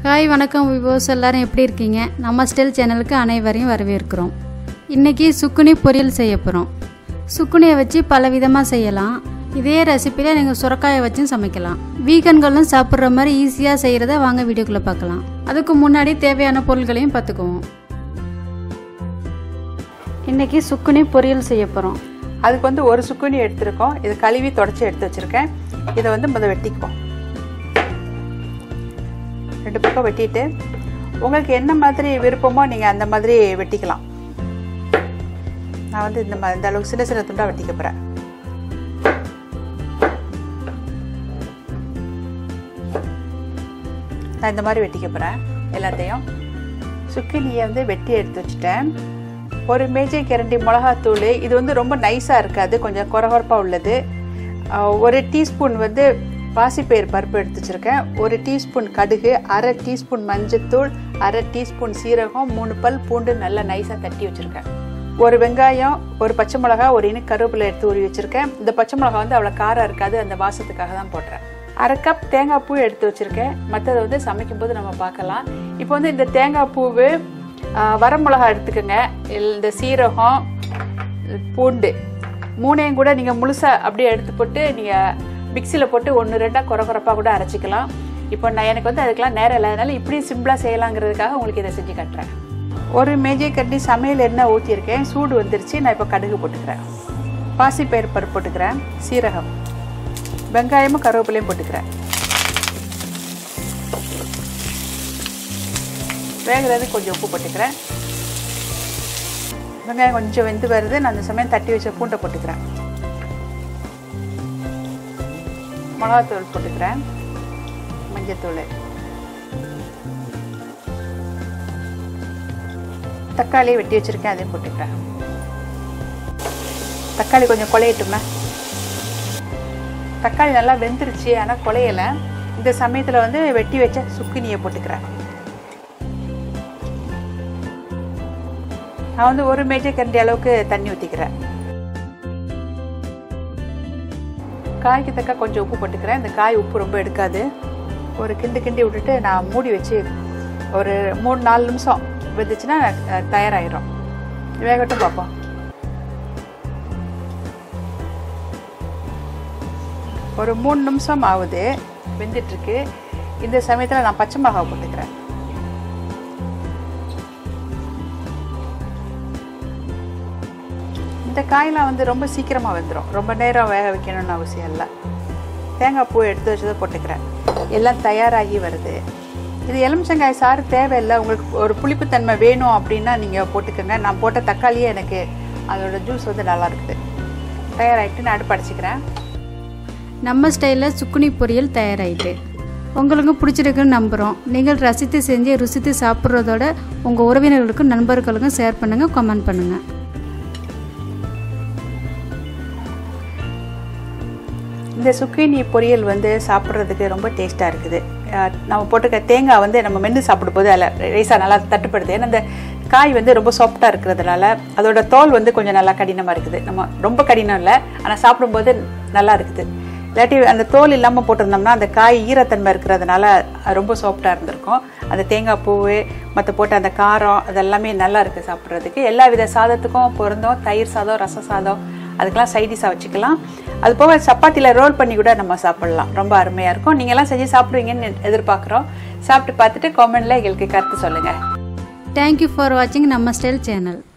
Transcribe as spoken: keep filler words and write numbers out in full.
Hi வணக்கம் விவோஸ், எல்லாரும் எப்படி இருக்கீங்க? நம்ம ஸ்டைல் சேனலுக்கு அனைவரையும் வரவேற்கிறோம். இன்றைக்கி சுக்குனி பொரியல் செய்ய போகிறோம். சுக்குனியை வச்சு பல விதமாக செய்யலாம். இதே ரெசிப்பியில் நீங்கள் சுரக்காயை வச்சும் சமைக்கலாம். வீகன்களும் சாப்பிட்ற மாதிரி ஈஸியாக செய்கிறத வாங்க வீடியோக்குள்ளே பார்க்கலாம். அதுக்கு முன்னாடி தேவையான பொருட்களையும் பார்த்துக்குவோம். இன்றைக்கி சுக்குனி பொரியல் செய்ய போகிறோம். அதுக்கு வந்து ஒரு சுக்குனி எடுத்துருக்கோம். இது கழுவி தொடச்சி எடுத்து வச்சுருக்கேன். இதை வந்து முதல் வெட்டிக்குவோம். ரெண்டு பக்கம் வெட்டிட்டு உங்களுக்கு என்ன மாதிரி விருப்பமோ நீங்கள் அந்த மாதிரி வெட்டிக்கலாம். நான் வந்து இந்த மாதிரி இந்த அளவுக்கு சின்ன சின்ன துண்டாக வெட்டிக்க போகிறேன். நான் இந்த மாதிரி வெட்டிக்க போகிறேன் எல்லாத்தையும். சுக்கினியை வந்து வெட்டி எடுத்து வச்சுட்டேன். ஒரு மேஜை கரண்டி மிளகாத்தூள். இது வந்து ரொம்ப நைஸாக இருக்காது, கொஞ்சம் குறகுறப்பாக உள்ளது. ஒரு டீஸ்பூன் வந்து பாசிப்பயிறு பருப்பு எடுத்து வச்சுருக்கேன். ஒரு டீஸ்பூன் கடுகு, அரை டீஸ்பூன் மஞ்சத்தூள், அரை டீஸ்பூன் சீரகம், மூணு பல் பூண்டு நல்லா நைஸாக தட்டி வச்சுருக்கேன். ஒரு வெங்காயம், ஒரு பச்சை மிளகா, ஒரு இனி கருவேப்பிலை எடுத்து ஊறி வச்சுருக்கேன். இந்த பச்சை மிளகா வந்து அவ்வளோ காரம் இருக்காது, அந்த வாசத்துக்காக தான் போடுறேன். அரை கப் தேங்காய் பூ எடுத்து வச்சுருக்கேன். மற்றதை வந்து சமைக்கும்போது நம்ம பார்க்கலாம். இப்போ வந்து இந்த தேங்காய் பூவு, வரமிளகா எடுத்துக்கோங்க, இந்த சீரகம், பூண்டு மூணையும் கூட நீங்கள் முழுசாக அப்படியே எடுத்து போட்டு நீங்கள் மிக்சியில் போட்டு ஒன்று ரெண்டாக குறை குறைப்பாக கூட அரைச்சிக்கலாம். இப்போ நான் எனக்கு வந்து அதுக்கெலாம் நேரம் இல்லாதனால இப்படியும் சிம்பிளாக செய்யலாங்கிறதுக்காக உங்களுக்கு இதை செஞ்சு கட்டுறேன். ஒரு மேஜை கட்டி சமையல் எண்ணெய் ஊற்றிருக்கேன். சூடு வந்துருச்சு. நான் இப்போ கடுகு போட்டுக்கிறேன். பாசிப்பயிறு பருப்பு போட்டுக்கிறேன். சீரகம், வெங்காயமும் கருவேப்பிலையும் போட்டுக்கிறேன். வேகிறது கொஞ்சம் உப்பு போட்டுக்கிறேன். வெங்காயம் கொஞ்சம் வெந்து வருது. நான் அந்த சமயம் தட்டி வச்ச பூண்டை போட்டுக்கிறேன். மிளகாத்தூள் போட்டுக்கிறேன். மஞ்சத்தூள், தக்காளி வெட்டி வச்சுருக்கேன், அதையும் போட்டுக்கிறேன். தக்காளி கொஞ்சம் குழையட்டுமே. தக்காளி நல்லா வெந்துருச்சு, ஆனால் குழையலை. இந்த சமயத்தில் வந்து வெட்டி வச்ச சுக்கினியை போட்டுக்கிறேன். நான் வந்து ஒரு மேஜை கரண்டி அளவுக்கு தண்ணி ஊற்றிக்கிறேன். காய்க்கு தக்க கொஞ்சம் உப்பு போட்டுக்கிறேன். இந்த காய் உப்பு ரொம்ப எடுக்காது. ஒரு கிண்டு கிண்டி விட்டுட்டு நான் மூடி வச்சு ஒரு மூணு நாலு நிமிஷம் வெந்துச்சுன்னா தயாராகிடும். வேகட்டும் பார்ப்போம். ஒரு மூணு நிமிஷம் ஆகுது, வெந்துட்டுருக்கு. இந்த சமயத்தில் நான் பச்சை மிளகாய் போட்டுக்கிறேன். இந்த காயெலாம் வந்து ரொம்ப சீக்கிரமாக வெந்துடும். ரொம்ப நேரம் வேக வைக்கணும்னு அவசியம் இல்லை. தேங்காய் பூ எடுத்து வச்சதை போட்டுக்கிறேன். எல்லாம் தயாராகி வருது. இது எலுமிச்சங்காய் சாறு தேவையில்லை. உங்களுக்கு ஒரு புளிப்புத்தன்மை வேணும் அப்படின்னா நீங்கள் போட்டுக்கோங்க. நான் போட்ட தக்காளியே எனக்கு அதோட ஜூஸ் வந்து நல்லா இருக்குது. தயாராகிட்டு நான் அடுப்பு அடிச்சுக்கிறேன். நம்ம ஸ்டைலில் சுக்குனி பொரியல் தயாராகிட்டு உங்களுக்கு பிடிச்சிருக்குன்னு நம்புகிறோம். நீங்கள் ரசித்து செஞ்சு ருசித்து சாப்பிட்றதோட உங்கள் உறவினர்களுக்கும் நண்பர்களுக்கும் ஷேர் பண்ணுங்கள், கமெண்ட் பண்ணுங்கள். இந்த சுக்கினி பொரியல் வந்து சாப்பிட்றதுக்கு ரொம்ப டேஸ்ட்டாக இருக்குது. நம்ம போட்டுக்க தேங்காய் வந்து நம்ம மென்று சாப்பிடும்போது அதில் ரைஸாக நல்லா தட்டுப்படுது. ஏன்னா அந்த காய் வந்து ரொம்ப சாஃப்டாக இருக்கிறதுனால அதோட தோல் வந்து கொஞ்சம் நல்லா கடினமாக இருக்குது. நம்ம ரொம்ப கடினம் இல்லை, ஆனால் சாப்பிடும்போது நல்லா இருக்குது. இல்லாட்டி அந்த தோல் இல்லாமல் போட்டிருந்தோம்னா அந்த காய் ஈரத்தன்மை இருக்கிறதுனால ரொம்ப சாஃப்டாக இருந்திருக்கும். அந்த தேங்காய் பூவு மற்ற போட்ட அந்த காரம் அதெல்லாமே நல்லா இருக்குது சாப்பிட்றதுக்கு. எல்லா வித சாதத்துக்கும் பொருந்தும். தயிர் சாதம், ரச சாதம், அதுக்கெல்லாம் சைடிஷாக வச்சுக்கலாம். அது போக சப்பாத்தியில் ரோல் பண்ணி கூட நம்ம சாப்பிட்லாம். ரொம்ப அருமையாக இருக்கும். நீங்கள்லாம் செஞ்சு சாப்பிடுவீங்கன்னு எதிர்பார்க்குறோம். சாப்பிட்டு பார்த்துட்டு காமெண்ட்டில் எங்களுக்கு கருத்து சொல்லுங்கள். தேங்க்யூ ஃபார் வாட்சிங் நம்ம ஸ்டைல் சேனல்.